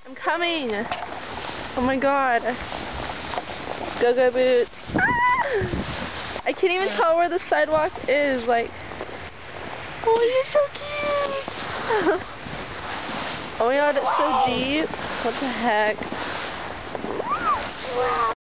I'm coming. Oh my god. Go-go boots. Ah! I can't even tell where the sidewalk is. Like, oh, you're so cute. Oh my god, it's so deep. What the heck?